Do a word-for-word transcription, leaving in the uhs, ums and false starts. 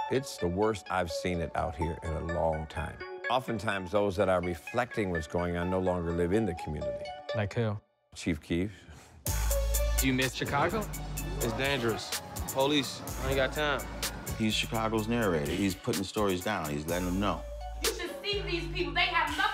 It's the worst I've seen it out here in a long time. Oftentimes, those that are reflecting what's going on no longer live in the community. Like who? Chief Keef. Do you miss Chicago? It's dangerous. Police, I ain't got time. He's Chicago's narrator. He's putting stories down. He's letting them know. You should see these people. They have no